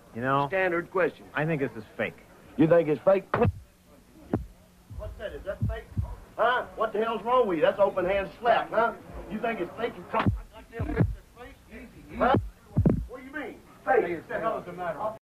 You know, Standard question. I think this is fake. You think it's fake? What's that? Is that fake? Huh? What the hell's wrong with you? That's open hand slap, huh? You think it's fake? You come. Huh? What do you mean? Fake. What the hell is the matter?